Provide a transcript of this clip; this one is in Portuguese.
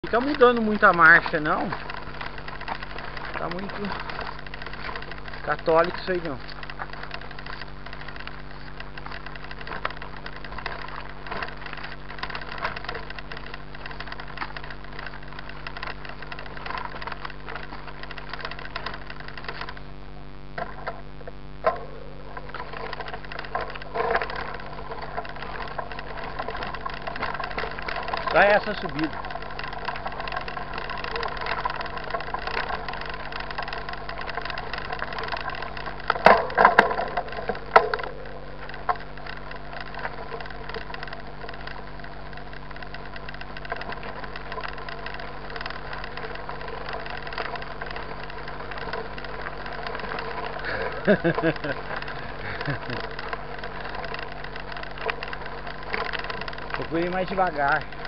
Fica mudando muito a marcha, não. Tá muito católico isso aí, não. Só essa subida. Procure ir mais devagar.